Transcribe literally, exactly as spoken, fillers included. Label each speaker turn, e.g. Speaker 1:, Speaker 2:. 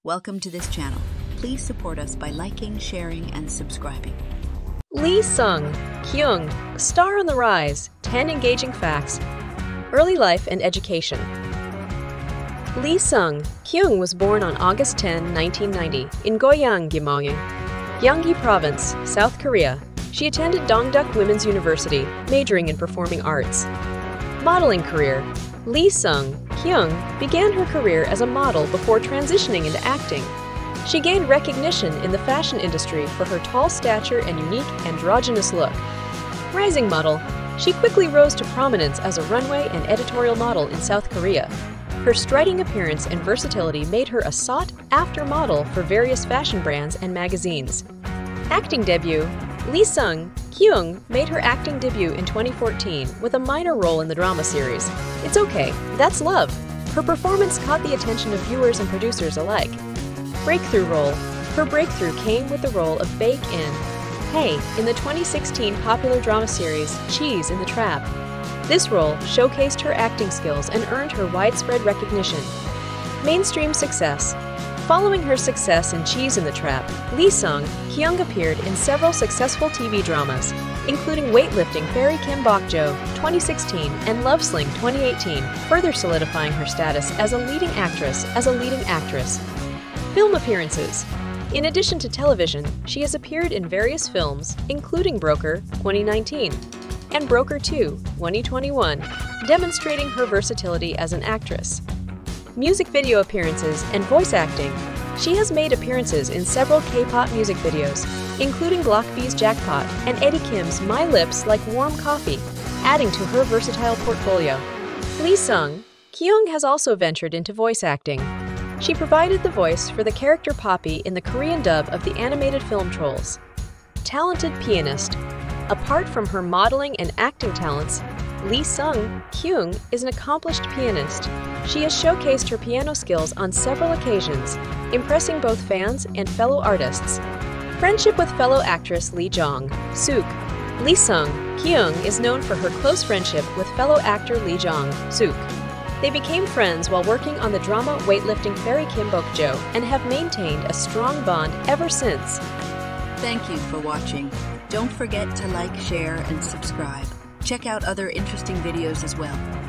Speaker 1: Welcome to this channel. Please support us by liking, sharing, and subscribing.
Speaker 2: Lee Sung-kyung, star on the rise, ten engaging facts, early life and education. Lee Sung-kyung was born on August tenth, nineteen ninety, in Goyang, Gyeonggi Province, South Korea. She attended Dongduk Women's University, majoring in performing arts. Modeling career. Lee Sung-kyung began her career as a model before transitioning into acting. She gained recognition in the fashion industry for her tall stature and unique androgynous look. Rising model, she quickly rose to prominence as a runway and editorial model in South Korea. Her striding appearance and versatility made her a sought-after model for various fashion brands and magazines. Acting debut. Lee Sung-kyung made her acting debut in twenty fourteen with a minor role in the drama series It's Okay, That's Love. Her performance caught the attention of viewers and producers alike. Breakthrough role. Her breakthrough came with the role of Baek in Hey in the twenty sixteen popular drama series Cheese in the Trap. This role showcased her acting skills and earned her widespread recognition. Mainstream success. Following her success in Cheese in the Trap, Lee Sung-kyung appeared in several successful T V dramas, including Weightlifting Fairy Kim Bok-jo twenty sixteen and Love Sling twenty eighteen, further solidifying her status as a leading actress as a leading actress. Film appearances. In addition to television, she has appeared in various films, including Broker twenty nineteen and Broker two twenty twenty-one, demonstrating her versatility as an actress. Music video appearances and voice acting. She has made appearances in several K-pop music videos, including Block B's Jackpot and Eddie Kim's My Lips Like Warm Coffee, adding to her versatile portfolio. Lee Sung-kyung has also ventured into voice acting. She provided the voice for the character Poppy in the Korean dub of the animated film Trolls. Talented pianist. Apart from her modeling and acting talents, Lee Sung-kyung is an accomplished pianist. She has showcased her piano skills on several occasions, impressing both fans and fellow artists. Friendship with fellow actress Lee Jong-suk. Lee Sung-kyung is known for her close friendship with fellow actor Lee Jong-suk. They became friends while working on the drama Weightlifting Fairy Kim Bok-jo and have maintained a strong bond ever since.
Speaker 1: Thank you for watching. Don't forget to like, share, and subscribe. Check out other interesting videos as well.